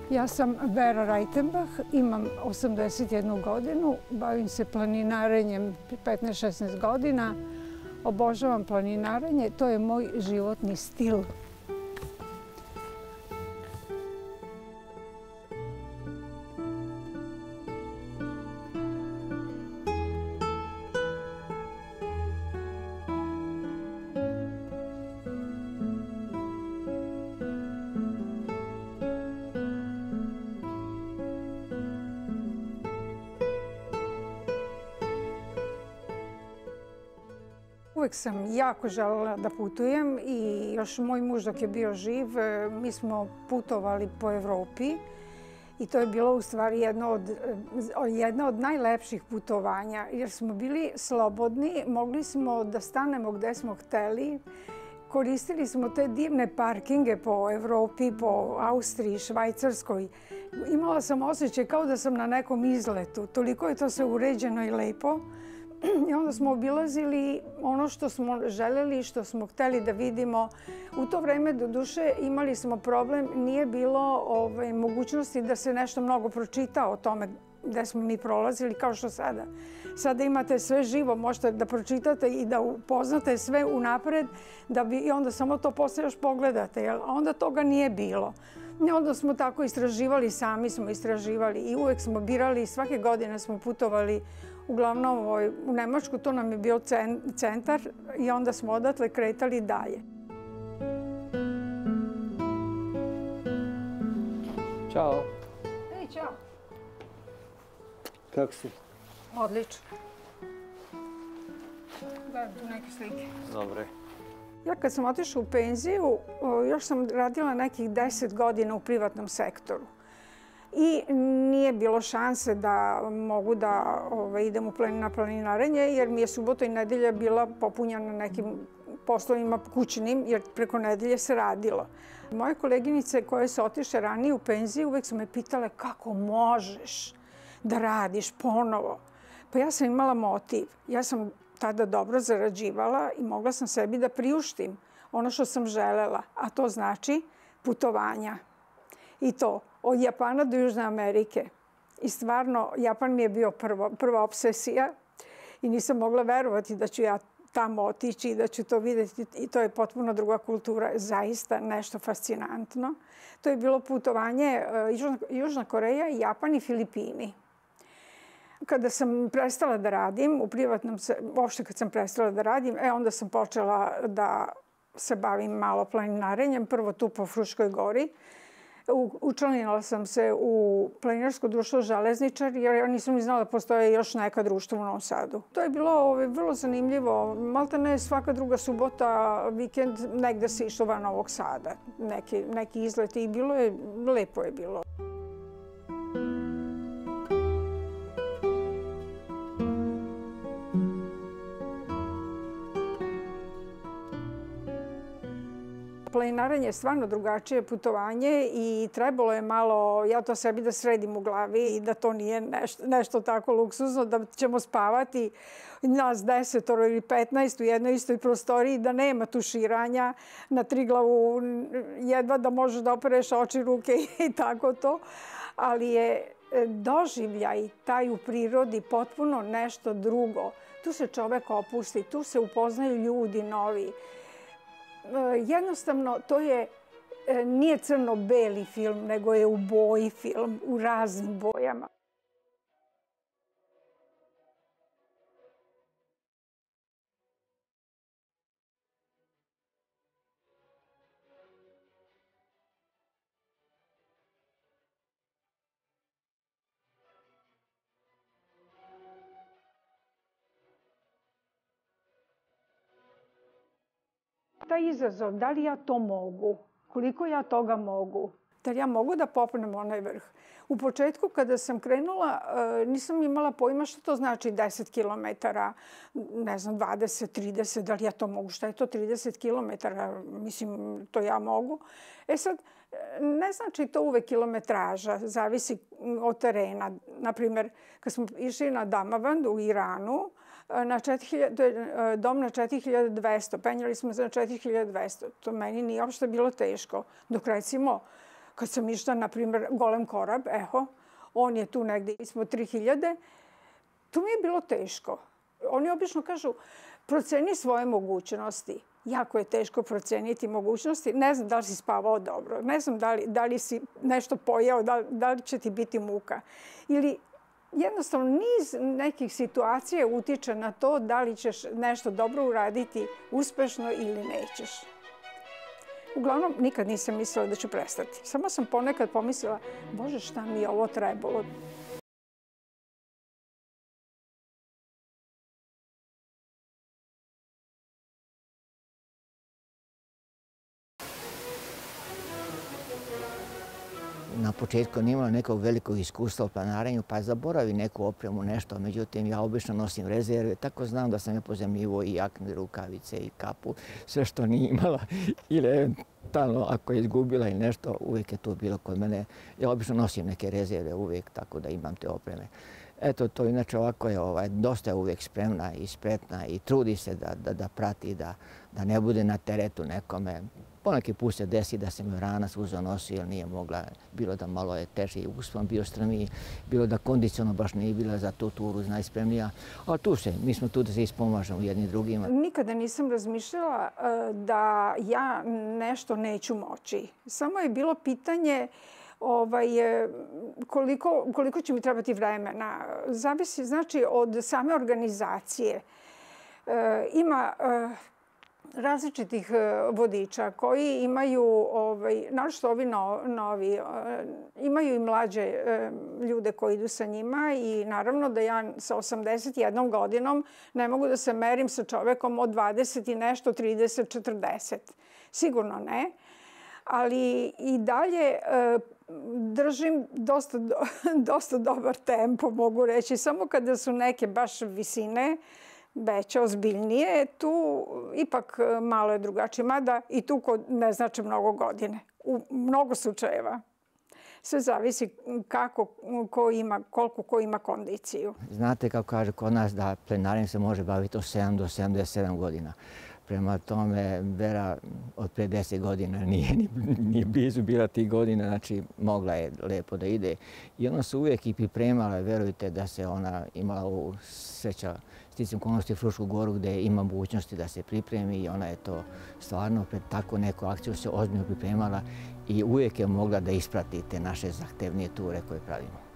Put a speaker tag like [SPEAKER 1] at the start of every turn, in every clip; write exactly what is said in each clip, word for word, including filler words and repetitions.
[SPEAKER 1] Ja sam Vera Rajtenbach, imam osamdeset jednu godinu, bavim se planinarenjem petnaest šesnaest godina. Obožavam planinarenje, to je moj životni stil. Uvek sam jako želela da putujem i još moj muž dok je bio živ, mi smo putovali po Evropi i to je bilo u stvari jedno od, jedno od najlepših putovanja jer smo bili slobodni, mogli smo da stanemo gde smo hteli, koristili smo te divne parkinge po Evropi, po Austriji, Švajcarskoj. Imala sam osjećaj kao da sam na nekom izletu, toliko je to sve uređeno i lepo. I onda smo obilazili ono što smo želeli, što smo hteli da vidimo. U to vreme, do duše, imali smo problem, nije bilo ovaj, mogućnosti da se nešto mnogo pročita o tome gde smo mi prolazili, kao što sada. Sada imate sve živo, možete da pročitate i da upoznate sve unapred, da bi i onda samo to posle još pogledate, a onda toga nije bilo. I onda smo tako istraživali, sami smo istraživali i uvek smo birali, svake godine smo putovali uglavnom u Nemačku, to nam je bio centar i onda smo odatle kretali dalje.
[SPEAKER 2] Ćao.
[SPEAKER 1] Ej, ćao.
[SPEAKER 2] Kako si?
[SPEAKER 1] Odlično. Gledam tu neke slike.
[SPEAKER 2] Dobre.
[SPEAKER 1] Ja kad sam otišla u penziju, još sam radila nekih deset godina u privatnom sektoru. I nije bilo šanse da mogu da ovaj, idem na planinarenje jer mi je subota i nedelja bila popunjena nekim poslovima kućnim jer preko nedelje se radilo. Moje koleginice koje su otišle ranije u penziju uvek su me pitale kako možeš da radiš ponovo. Pa ja sam imala motiv. Ja sam tada dobro zarađivala i mogla sam sebi da priuštim ono što sam želela, a to znači putovanja. I to od Japana do Južne Amerike. I stvarno, Japan mi je bio prvo, prva obsesija i nisam mogla verovati da ću ja tamo otići i da ću to vidjeti. I to je potpuno druga kultura, zaista nešto fascinantno. To je bilo putovanje Južna, Južna Koreja, Japan i Filipini. Kada sam prestala da radim, u privatnom, uopšte kad sam prestala da radim, e, onda sam počela da se bavim malo planinarenjem, prvo tu po Fruškoj gori. Učlanila sam se u planinarsko društvo Železničar jer ja nisam ni znala da postoje još neka društva u Novom Sadu. To je bilo ovaj, vrlo zanimljivo. Malta ne svaka druga subota, vikend, negde se išlo van Novog Sada. Neki, neki izleti i bilo je, lepo je bilo. Planinarenje je stvarno drugačije putovanje i trebalo je malo, ja to sebi da sredim u glavi i da to nije nešto, nešto tako luksuzno, da ćemo spavati nas desetoro ili petnaest u jednoj istoj prostoriji, da nema tuširanja na Triglavu, jedva da možeš da opereš oči, ruke i tako to. Ali je doživljaj taj u prirodi potpuno nešto drugo. Tu se čovek opusti, tu se upoznaju ljudi novi. Jednostavno, to je, nije crno-beli film, nego je u boji film, u raznim bojama. Taj izazov, da li ja to mogu, koliko ja toga mogu, da li ja mogu da popnem onaj vrh. U početku kada sam krenula nisam imala pojma što to znači deset kilometara, ne znam, dvadeset, trideset, da li ja to mogu, šta je to trideset kilometara, mislim, to ja mogu. E sad, ne znači to uvek kilometraža, zavisi od terena. Naprimjer, kad smo išli na Damavand u Iranu, na dom na četiri hiljade dvesta, penjali smo se na četiri hiljade dvesta. To meni nije uopšte bilo teško. Dok recimo kad sam išla, na primjer, Golem Korab, eho, on je tu negdje ispod tri hiljade, to mi je bilo teško. Oni obično kažu, proceni svoje mogućnosti. Jako je teško proceniti mogućnosti. Ne znam da li si spavao dobro, ne znam da li, da li si nešto pojeo, da, da li će ti biti muka. Ili jednostavno niz nekih situacija utiče na to da li ćeš nešto dobro uraditi uspešno ili nećeš. Uglavnom, nikad nisam mislila da ću prestati. Samo sam ponekad pomislila, Bože, šta mi je ovo trebalo.
[SPEAKER 2] Na početku nije imala nekog velikog iskustva u planarenju, pa zaboravi neku opremu, nešto. Međutim, ja obično nosim rezerve, tako znam da sam je pozemljivo i jakne, rukavice i kapu, sve što nije imala. Ili eventualno, ako je izgubila ili nešto, uvijek je to bilo kod mene. Ja obično nosim neke rezerve uvijek, tako da imam te opreme. Eto, to inače ovako je, ovaj, dosta je uvijek spremna i spretna i trudi se da, da, da prati, da, da ne bude na teretu nekome. Poneki put se desi da se mi rana suzo nosi jer nije mogla, bilo da malo je teži uspon bio strmiji, bilo da kondicionalno baš nije bila za tu turu najspremnija. Ali tu se, mi smo tu da se ispomažemo jedni drugima.
[SPEAKER 1] Nikada nisam razmišljala da ja nešto neću moći. Samo je bilo pitanje ovaj, koliko, koliko će mi trebati vremena. Zavisi znači od same organizacije. Ima različitih vodiča koji imaju, ovaj, naročito ovi no, novi, imaju i mlađe ljude koji idu sa njima i naravno da ja sa osamdeset jednom godinom ne mogu da se merim sa čovekom od dvadeset i nešto, trideset, četrdeset. Sigurno ne. Ali i dalje držim dosta, dosta dobar tempo, mogu reći. Samo kada su neke baš visine, veće, ozbiljnije, tu ipak malo je drugačije. Mada i tu ne znači mnogo godine. U mnogo slučajeva. Sve zavisi kako, ko ima, koliko ko ima kondiciju.
[SPEAKER 2] Znate kako kaže kod nas da plenarenjem se može baviti od sedam do sedamdeset sedam godina. Prema tome, Vera od pre deset godina nije ni, ni blizu bila tih godina, znači mogla je lepo da ide. I ona se uvijek i pripremala, verujte da se ona imala u sreća sticam okolnosti Frušku Goru gdje ima mogućnosti da se pripremi i ona je to stvarno pred tako neku akciju se ozbiljno pripremala i uvijek je mogla da isprati te naše zahtevnije ture koje pravimo.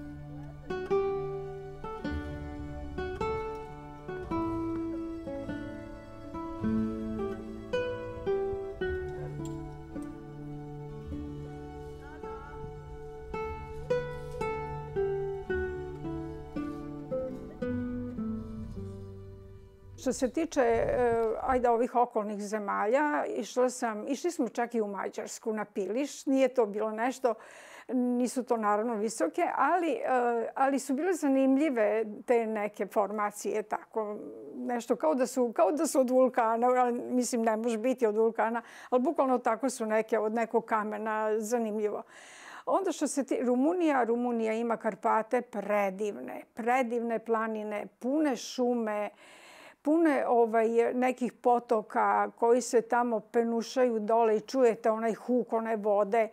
[SPEAKER 1] Što se tiče ajde, ovih okolnih zemalja, išla sam, išli smo čak i u Mađarsku na Piliš. Nije to bilo nešto, nisu to naravno visoke, ali, ali su bile zanimljive te neke formacije, tako nešto kao da su, kao da su od vulkana, ali, mislim ne može biti od vulkana, ali bukvalno tako su neke od nekog kamena, zanimljivo. Onda što se ti, Rumunija, Rumunija ima Karpate predivne, predivne planine, pune šume, pune ovaj, nekih potoka koji se tamo penušaju dole i čujete onaj huk, one vode.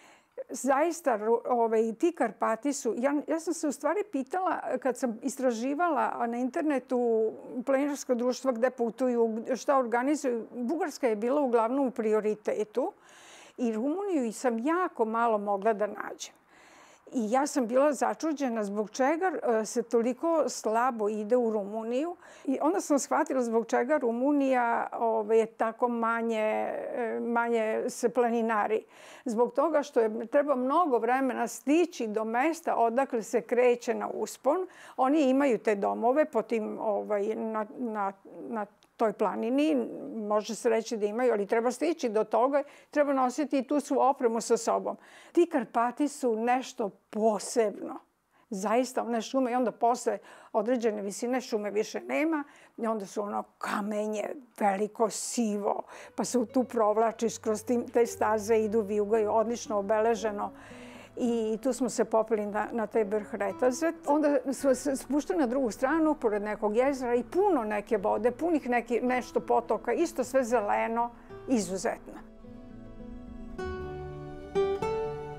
[SPEAKER 1] Zaista, ovaj, ti Karpati su... Ja, ja sam se u stvari pitala, kad sam istraživala na internetu planinarsko društvo gde putuju, šta organizuju, Bugarska je bila uglavnom u prioritetu i Rumuniju sam jako malo mogla da nađem. I ja sam bila začuđena zbog čega se toliko slabo ide u Rumuniju. I onda sam shvatila zbog čega Rumunija ove, je tako manje, manje se planinari. Zbog toga što je treba mnogo vremena stići do mesta odakle se kreće na uspon. Oni imaju te domove po tim, ovaj, na, na, na toj planini. Može se reći da imaju, ali treba stići do toga. Treba nositi i tu svu opremu sa sobom. Ti Karpati su nešto posebno. Zaista one šume i onda posle određene visine šume više nema i onda su ono kamenje, veliko sivo, pa se tu provlačiš kroz te staze, idu vijugaju, odlično obeleženo. I tu smo se popeli na, na taj vrh Retazet. Onda smo se spuštali na drugu stranu, pored nekog jezera i puno neke vode, punih neki, nešto potoka, isto sve zeleno, izuzetno.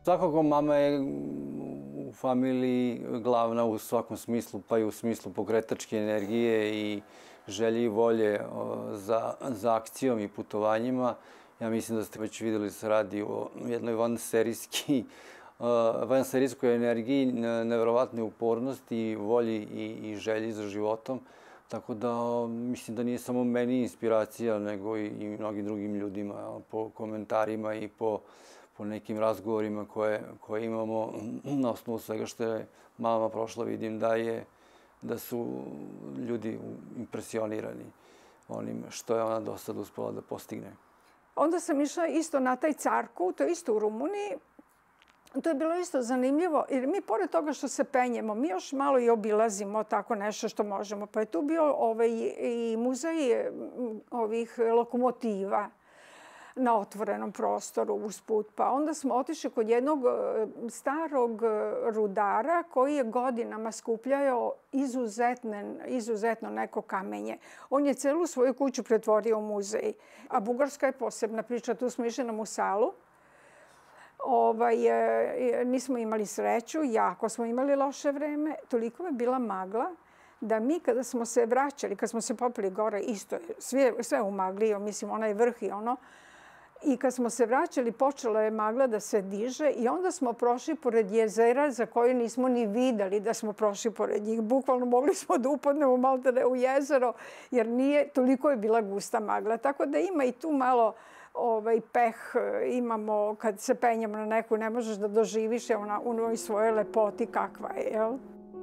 [SPEAKER 3] Svakako mama je u familiji glavna u svakom smislu, pa i u smislu pokretačke energije i želje i volje za, za akcijom i putovanjima. Ja mislim da ste već vidjeli da se radi o jednoj vanserijski, vanserijskoj energiji, neverovatne upornosti, volji i, i želji za životom. Tako da mislim da nije samo meni inspiracija, nego i, i mnogim drugim ljudima po komentarima i po po nekim razgovorima koje, koje imamo na osnovu svega što je mama prošla, vidim da je da su ljudi impresionirani onim što je ona do sada uspela da postigne.
[SPEAKER 1] Onda sam išla isto na taj Carku, to je isto u Rumuniji. To je bilo isto zanimljivo, jer mi pored toga što se penjemo, mi još malo i obilazimo tako nešto što možemo. Pa je tu bio ovaj, i muzej ovih lokomotiva na otvorenom prostoru usput. Pa onda smo otišli kod jednog starog rudara koji je godinama skupljao izuzetno neko kamenje. On je celu svoju kuću pretvorio u muzej. A Bugarska je posebna priča. Tu smo išli na Musalu. Ovaj, nismo imali sreću, jako smo imali loše vreme. Toliko je bila magla da mi kada smo se vraćali, kad smo se popeli gore, isto je sve, sve umaglio, mislim, onaj vrh i ono. I kad smo se vraćali, počela je magla da se diže i onda smo prošli pored jezera za koje nismo ni videli da smo prošli pored njih. Bukvalno mogli smo da upadnemo malo u jezero jer nije, toliko je bila gusta magla. Tako da ima i tu malo ovaj, peh imamo kad se penjamo na neku, ne možeš da doživiš je ona u njoj svoje lepoti kakva je, jel?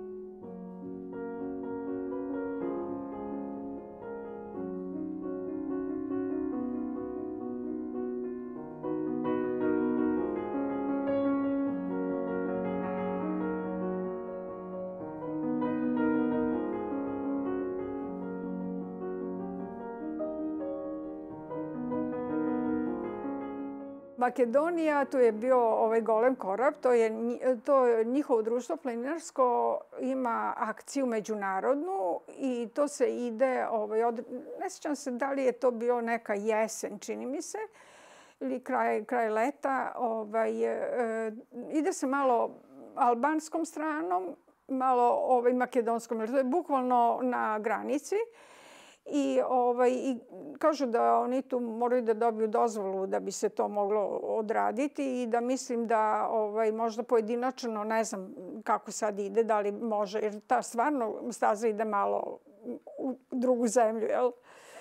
[SPEAKER 1] Makedonija, tu je bio ovaj Golem korab, to je, to je njihovo društvo planinarsko, ima akciju međunarodnu i to se ide, ovaj, od, ne sjećam se da li je to bio neka jesen, čini mi se, ili kraj, kraj leta, ovaj, e, ide se malo albanskom stranom, malo ovaj, makedonskom, jer to je bukvalno na granici. I, ovaj, I kažu da oni tu moraju da dobiju dozvolu da bi se to moglo odraditi i da mislim da ovaj, možda pojedinačno, ne znam kako sad ide, da li može, jer ta stvarno staza ide malo u drugu zemlju, jel?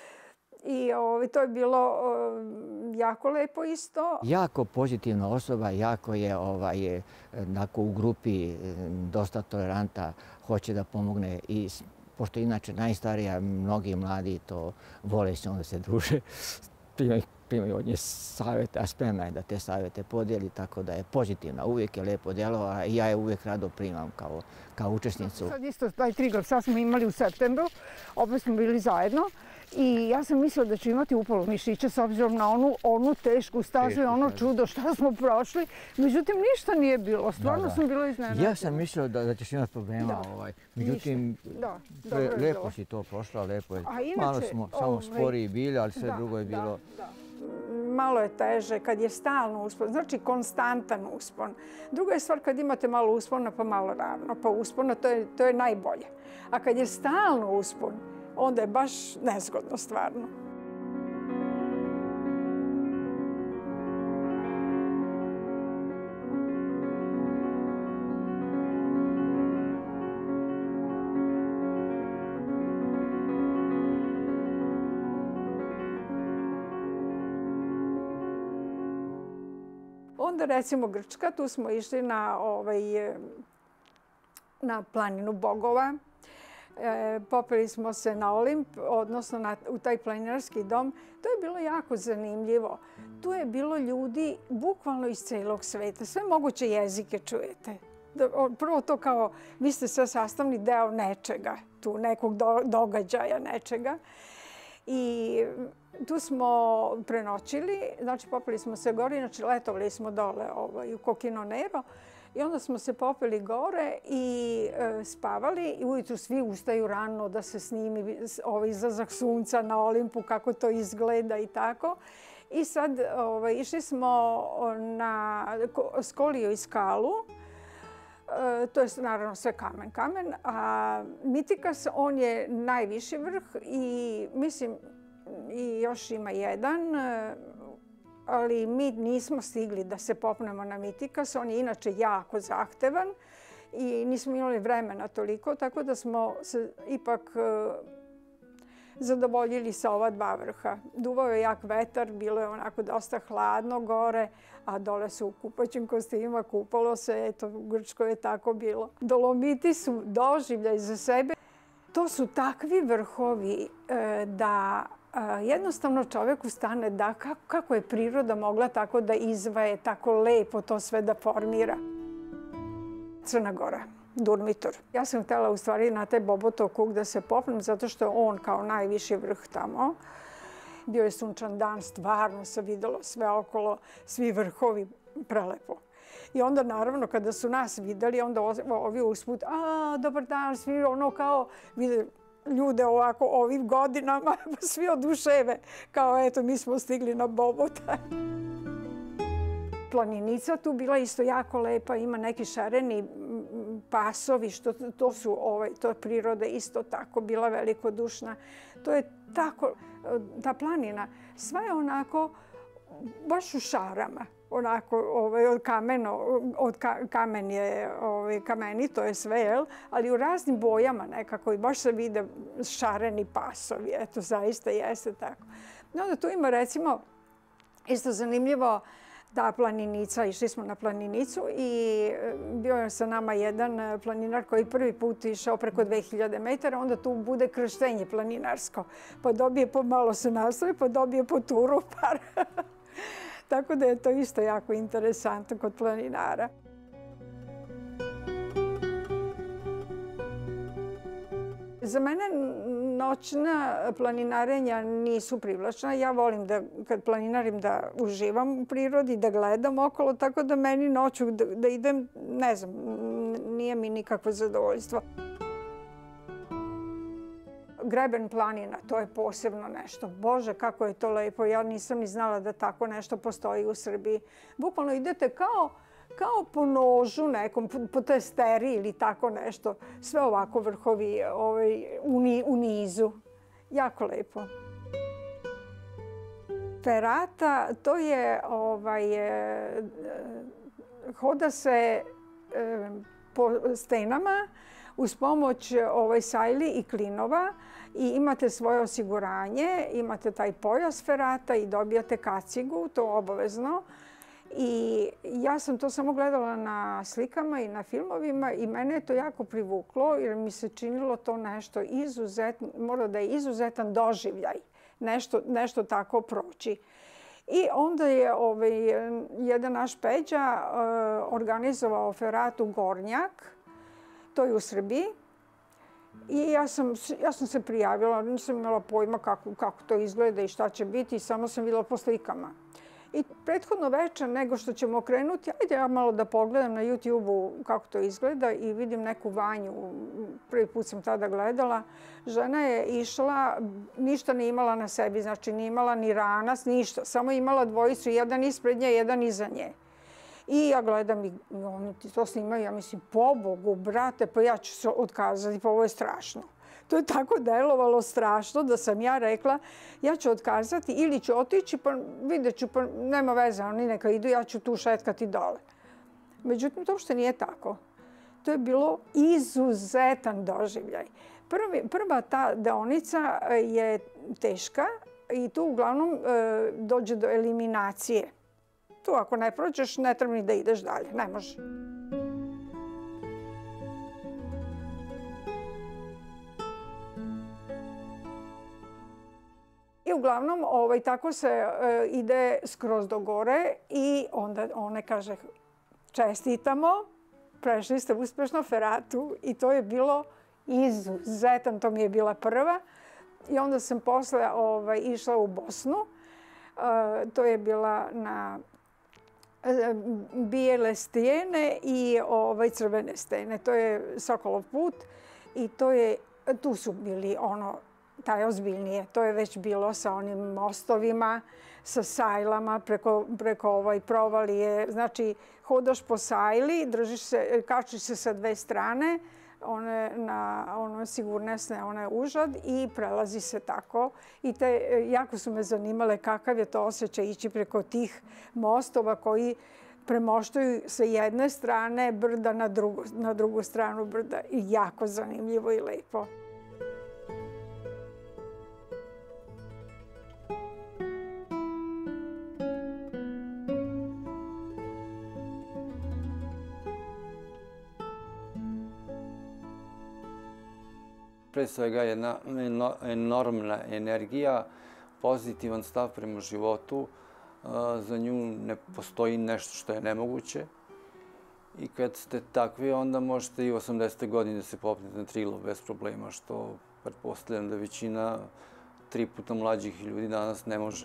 [SPEAKER 1] I ovaj, to je bilo um, jako lepo isto.
[SPEAKER 2] Jako pozitivna osoba, jako je ovaj, onako u grupi dosta toleranta, hoće da pomogne i pošto inače najstarija, mnogi mladi to vole s njom da se druže, primaju od nje savjete, a spremna je da te savjete podijeli, tako da je pozitivna. Uvijek je lepo djelovala i ja je uvijek rado primam kao, kao učesnicu.
[SPEAKER 1] Sad isto taj Triglav, sad smo imali u septembru, opet smo bili zajedno i ja sam mislila da ću imati upalu mišića s obzirom na onu, onu tešku stazu i ono čudo šta smo prošli. Međutim, ništa nije bilo, stvarno da, da. sam bila iznenađena.
[SPEAKER 2] Ja sam mislila da, da ćeš imati problema,
[SPEAKER 1] da,
[SPEAKER 2] ovaj. Međutim,
[SPEAKER 1] da,
[SPEAKER 2] pre, lepo si to prošla, lepo je.
[SPEAKER 1] Inače,
[SPEAKER 2] malo smo ovaj, samo sporiji bili, ali sve
[SPEAKER 1] da,
[SPEAKER 2] drugo je bilo.
[SPEAKER 1] Da, da. Malo je teže kad je stalno uspon, znači konstantan uspon. Druga je stvar kad imate malo uspona pa malo ravno, pa uspona to je, to je najbolje. A kad je stalno uspon, onda je baš nezgodno stvarno. Onda recimo Grčka, tu smo išli na, ovaj, na planinu bogova. E, popeli smo se na Olimp, odnosno na, u taj planinarski dom. To je bilo jako zanimljivo. Tu je bilo ljudi bukvalno iz celog sveta. Sve moguće jezike čujete. Prvo to kao, vi ste sve sastavni deo nečega, tu nekog do, događaja nečega. I tu smo prenoćili, znači popeli smo se gore, inače letovali smo dole ovaj, u Kokino Nero. I onda smo se popeli gore i e, spavali i ujutru svi ustaju rano da se snimi ovaj izlazak sunca na Olimpu, kako to izgleda i tako. I sad ovaj, išli smo na Skoliju i Skalu. E, to je naravno sve kamen, kamen. A Mitikas, on je najviši vrh i mislim i još ima jedan, ali mi nismo stigli da se popnemo na Mitikas. On je inače jako zahtevan i nismo imali vremena toliko, tako da smo se ipak zadovoljili sa ova dva vrha. Duvao je jak vetar, bilo je onako dosta hladno gore, a dole su u kupaćim kostimima, kupalo se, eto, u Grčkoj je tako bilo. Dolomiti su doživljaj za sebe. To su takvi vrhovi da jednostavno čoveku stane da kako je priroda mogla tako da izvaje, tako lepo to sve da formira. Crna Gora. Durmitor. Ja sam htjela u stvari na taj Bobotov kuk da se popnem zato što je on kao najviši vrh tamo. Bio je sunčan dan, stvarno se videlo sve okolo, svi vrhovi, prelepo. I onda naravno kada su nas videli, onda ovi usput, a dobar dan, svi ono kao vide ljude ovako ovim godinama, svi oduševe, kao eto mi smo stigli na Bobota. Planinica tu bila isto jako lepa, ima neki šareni pasovi, što to su, ovaj, to je priroda isto tako bila velikodušna. To je tako, ta planina, sva je onako baš u šarama, onako ovaj, od kameno, od ka, kamen je ovaj, kamenito je sve, jel? Ali u raznim bojama nekako i baš se vide šareni pasovi, eto zaista jeste tako. No, onda tu ima recimo isto zanimljivo ta planinica, išli smo na planinicu i bio je sa nama jedan planinar koji prvi put išao preko dve hiljade metara, onda tu bude krštenje planinarsko. Pa dobije po malo se nastavi, pa dobije po turu par. Tako da je to isto jako interesantno kod planinara. Za mene noćna planinarenja nisu privlačna. Ja volim da kad planinarim da uživam u prirodi, da gledam okolo, tako da meni noću da, da idem, ne znam, nije mi nikakvo zadovoljstvo. Greben planina, to je posebno nešto. Bože, kako je to lepo. Ja nisam ni znala da tako nešto postoji u Srbiji. Bukvalno idete kao kao po nožu nekom, po testeri ili tako nešto. Sve ovako vrhovi ovaj, u, ni, u nizu. Jako lepo. Ferata, to je, ovaj, hoda se po stenama uz pomoć ovaj, sajli i klinova i imate svoje osiguranje, imate taj pojas ferata i dobijate kacigu, to obavezno. I ja sam to samo gledala na slikama i na filmovima i mene je to jako privuklo jer mi se činilo to nešto izuzetno, mora da je izuzetan doživljaj, nešto, nešto tako proći. I onda je ovaj, jedan naš Peđa uh, organizovao feratu Gornjak, to je u Srbiji. I ja sam, ja sam se prijavila, nisam imala pojma kako, kako to izgleda i šta će biti, samo sam vidjela po slikama. I prethodno večer, nego što ćemo krenuti, ajde ja malo da pogledam na YouTube-u kako to izgleda i vidim neku Vanju. Prvi put sam tada gledala. Žena je išla, ništa nije imala na sebi, znači nije imala ni ranas, ništa. Samo imala dvojicu, jedan ispred nje, jedan iza nje. I ja gledam i oni to snimaju, ja mislim, pobogu, brate, pa ja ću se otkazati, pa ovo je strašno. To je tako delovalo strašno da sam ja rekla ja ću otkazati ili ću otići pa vidjet ću, pa nema veze, oni neka idu, ja ću tu šetkati dole. Međutim, to uopšte nije tako. To je bilo izuzetan doživljaj. Prvi, prva ta deonica je teška i tu uglavnom e, dođe do eliminacije. Tu ako ne prođeš, ne treba ni da ideš dalje, ne može. I uglavnom ovaj, tako se e, ide skroz do gore i onda one kaže čestitamo, prešli ste uspešno feratu i to je bilo izuzetan, to mi je bila prva. I onda sam posle ovaj, išla u Bosnu, e, to je bila na e, bijele stijene i ovaj, crvene stene, to je Sokolov put i to je, tu su bili ono, taj ozbiljnije. To je već bilo sa onim mostovima, sa sajlama preko, preko ovaj provalije. Znači, hodaš po sajli, držiš se, kačiš se sa dve strane, one na ono sigurnosne, one užad i prelazi se tako. I te, jako su me zanimale kakav je to osjećaj ići preko tih mostova koji premoštuju sa jedne strane brda na drugu, na drugu stranu brda. I jako zanimljivo i lepo.
[SPEAKER 3] Pre svega jedna enormna energija, pozitivan stav prema životu. Za nju ne postoji nešto što je nemoguće. I kad ste takvi, onda možete i u osamdesete godine se popnete na Trilov bez problema, što pretpostavljam da većina tri puta mlađih ljudi danas ne može.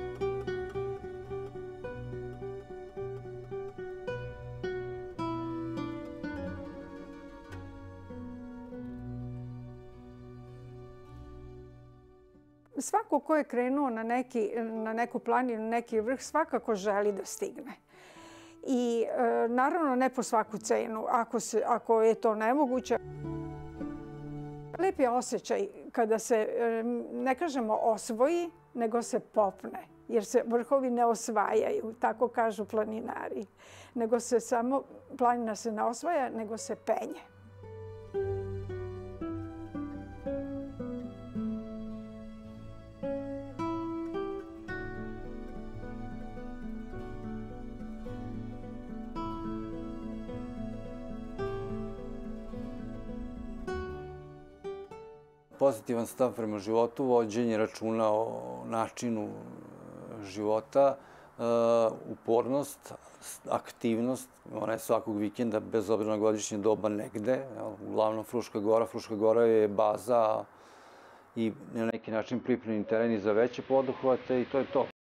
[SPEAKER 1] Svako ko je krenuo na, neki, na neku planinu, na neki vrh, svakako želi da stigne. I e, naravno ne po svaku cenu, ako, se, ako je to nemoguće. Lep je osjećaj kada se, e, ne kažemo osvoji, nego se popne. Jer se vrhovi ne osvajaju, tako kažu planinari. Nego se samo, planina se ne osvaja, nego se penje.
[SPEAKER 3] Pozitivan stav prema životu, vođenje računa o načinu života, upornost, aktivnost. Ona je svakog vikenda, bez obzira na godišnje doba, negde. Uglavnom Fruška Gora. Fruška Gora je baza i na neki način pripremni teren i za veće poduhvate i to je to.